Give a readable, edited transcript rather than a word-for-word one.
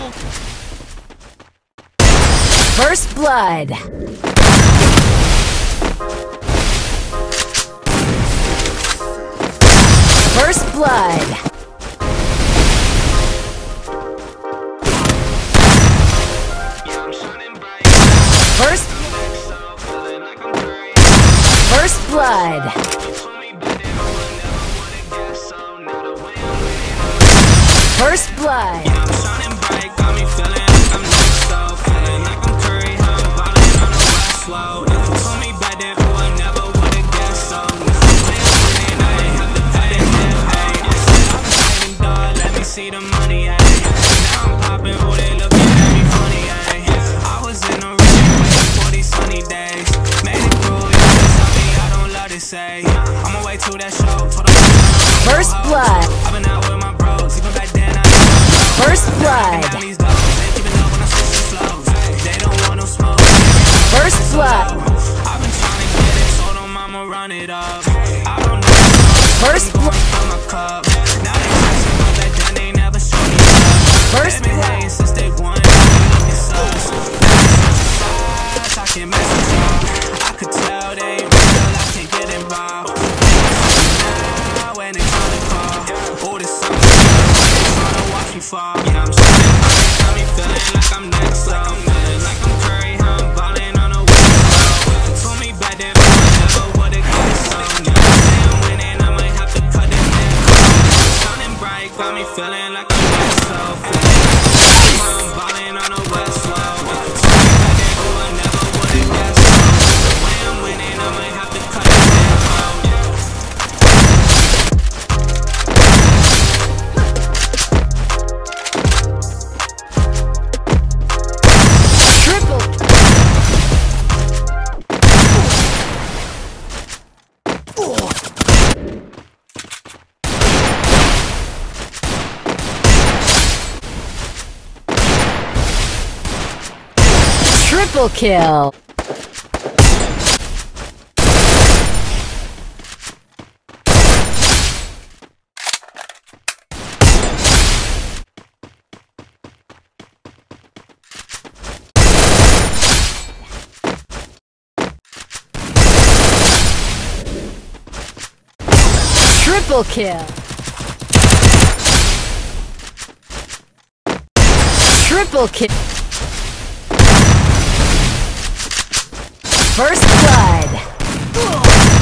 First blood. First blood. First blood. First blood. See the money, ayy. Now I'm popping, oh, they looking at me funny, ayy. I was in the rain for these sunny days. Made it through, you can tell me I don't love to say. I'm on way to that show for the First blood. I've been out with my bros, even back then I know. First blood. These dogs, they keeping up when I switch the flows. They don't want no smoke. First blood. I've been trying to get it, so don't mama run it up. I don't know. First blood. I'm a cup. Now they texting my bed, then they never show me love. First They've been blood. hating since day one. It's us. I can't mess with y'all. I could tell they ain't real. I can't get involved. Now when they try to call, oh, this summer, they tryna watch me fall. Yeah, I'm shooting, got me feeling like I'm next up. Feeling like I'm Curry, how I'm ballin' on the west coast. If you told me back then, I never would've got some. Yeah, I'm winning, I might have to cut it down. Shining bright, got me feeling like I'm next up. Feeling like I'm ballin' on the west coast. If you told me back then, oh, I never would've got some. The way I'm winning, I might have to cut it down. Triple kill. Triple kill. Triple kill. First blood.